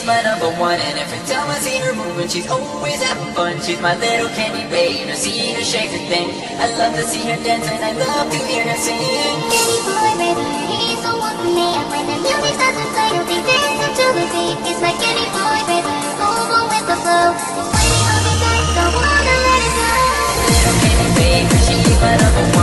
my number one, and every time I see her moving, she's always having fun. She's my little candy babe, to see her shake her thing. I love to see her dance and I love to hear her sing. Candy boy, baby, he's the one for me. And when the music starts to play, you'll be dancing to the beat. It's like candy boy, baby, move on with the flow. When he holds me tight, don't wanna let it go. Little candy babe, she's my number one.